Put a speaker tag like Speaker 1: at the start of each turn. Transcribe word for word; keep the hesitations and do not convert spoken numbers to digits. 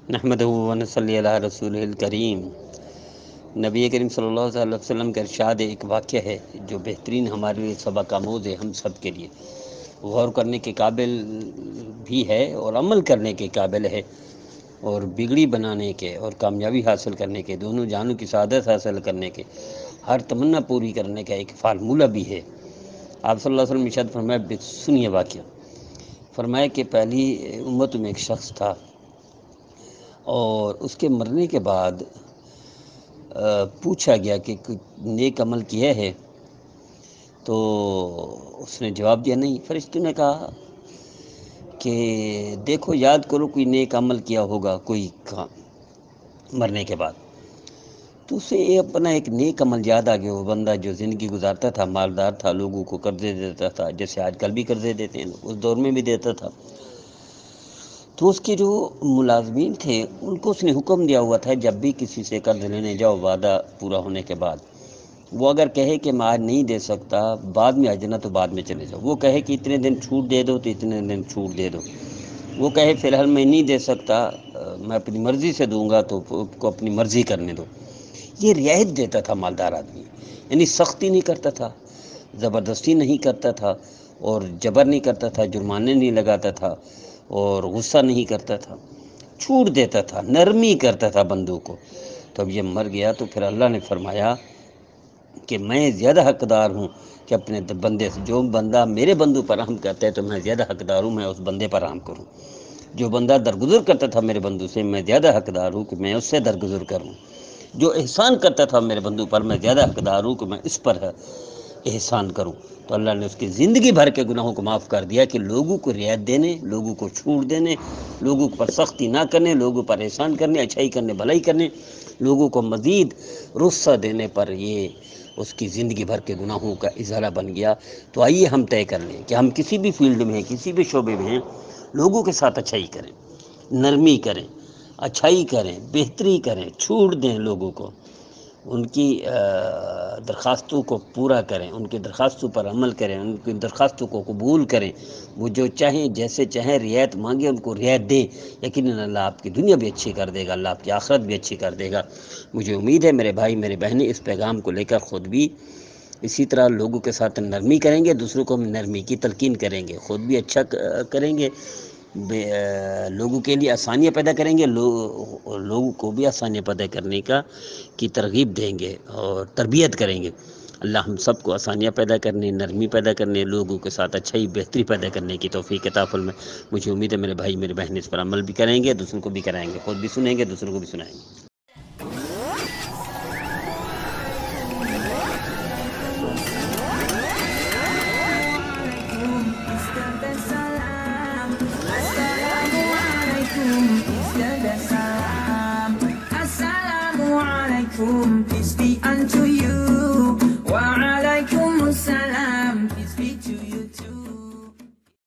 Speaker 1: نحمدہ و نصلی علی رسولہ الکریم۔ نبی کریم صلی اللہ علیہ وسلم کا ارشاد ایک واقعہ ہے جو بہترین ہمارے لیے سبق آموز ہے، ہم سب کے لیے غور کرنے کے قابل بھی ہے اور عمل کرنے کے قابل ہے، اور بگڑی بنانے کے اور کامیابی حاصل کرنے کے، دونوں جانوں کی سعادت حاصل کرنے کے، ہر تمنا پوری کرنے کا ایک فارمولہ بھی ہے۔ آپ صلی اللہ علیہ وسلم ارشاد فرمایا، سنیے واقعہ۔ فرمایا کہ پہلی امت میں ایک شخص تھا، اور اس کے مرنے کے بعد پوچھا گیا کہ نیک عمل کیا ہے، تو اس نے جواب دیا نہیں۔ فرشتوں نے کہا کہ دیکھو، یاد کرو کوئی نیک عمل کیا ہوگا کوئی کام مرنے کے بعد۔ تو اسے اپنا ایک نیک عمل یاد آ گیا، وہ بندہ جو زندگی گزارتا تھا، مالدار تھا، لوگوں کو قرضے دیتا تھا، جیسے آج کل بھی قرضے دیتے ہیں، اس دور میں بھی دیتا تھا۔ تو اس کے جو ملازمین تھے ان کو اس نے حکم دیا ہوا تھا، جب بھی کسی سے قرض لینے جاؤ وعدہ پورا ہونے کے بعد، وہ اگر کہے کہ میں آج نہیں دے سکتا، بعد میں آ جانا تو بعد میں چلے جاؤ۔ وہ کہے کہ اتنے دن چھوٹ دے دو تو اتنے دن چھوٹ دے دو۔ وہ کہے فی الحال میں نہیں دے سکتا، میں اپنی مرضی سے دوں گا، تو کو اپنی مرضی کرنے دو۔ یہ رعایت دیتا تھا مالدار آدمی، یعنی سختی نہیں کرتا تھا، زبردستی نہیں کرتا تھا، اور جبر نہیں کرتا تھا، جرمانے نہیں لگاتا تھا، اور غصہ نہیں کرتا تھا، چھوٹ دیتا تھا، نرمی کرتا تھا بندوں کو۔ تو اب یہ مر گیا تو پھر اللہ نے فرمایا کہ میں زیادہ حقدار ہوں کہ اپنے بندے سے، جو بندہ میرے بندوں پر رحم کرتا ہے تو میں زیادہ حقدار ہوں میں اس بندے پر رحم کروں۔ جو بندہ درگزر کرتا تھا میرے بندوں سے، میں زیادہ حقدار ہوں کہ میں اس سے درگزر کروں۔ جو احسان کرتا تھا میرے بندوں پر، میں زیادہ حقدار ہوں کہ میں اس پر احسان کروں۔ تو اللہ نے اس کی زندگی بھر کے گناہوں کو معاف کر دیا کہ لوگوں کو رعایت دینے، لوگوں کو چھوٹ دینے، لوگوں پر سختی نہ کرنے، لوگوں پر احسان کرنے، اچھائی کرنے، بھلائی کرنے، لوگوں کو مزید رخصت دینے پر یہ اس کی زندگی بھر کے گناہوں کا ازالہ بن گیا۔ تو آئیے ہم طے کر لیں کہ ہم کسی بھی فیلڈ میں ہیں، کسی بھی شعبے میں ہیں، لوگوں کے ساتھ اچھائی کریں، نرمی کریں، اچھائی کریں، بہتری کریں، چھوٹ دیں لوگوں کو، ان کی درخواستوں کو پورا کریں، ان کی درخواستوں پر عمل کریں، ان کی درخواستوں کو قبول کریں۔ وہ جو چاہیں، جیسے چاہیں رعایت مانگیں، ان کو رعایت دیں۔ یقیناً اللہ آپ کی دنیا بھی اچھی کر دے گا، اللہ آپ کی آخرت بھی اچھی کر دے گا۔ مجھے امید ہے میرے بھائی میرے بہنیں اس پیغام کو لے کر خود بھی اسی طرح لوگوں کے ساتھ نرمی کریں گے، دوسروں کو نرمی کی تلقین کریں گے، خود بھی اچھا کریں گے، لوگوں کے لیے آسانیاں پیدا کریں گے، لوگوں کو بھی آسانیاں پیدا کرنے کا کی ترغیب دیں گے اور تربیت کریں گے۔ اللہ ہم سب کو آسانیاں پیدا کرنے، نرمی پیدا کرنے، لوگوں کے ساتھ اچھائی بہتری پیدا کرنے کی توفیق عطا فرمائے۔ مجھے امید ہے میرے بھائی میرے بہن اس پر عمل بھی کریں گے، دوسروں کو بھی کرائیں گے، خود بھی سنیں گے، دوسروں کو بھی سنائیں گے۔
Speaker 2: Peace be unto you. Wa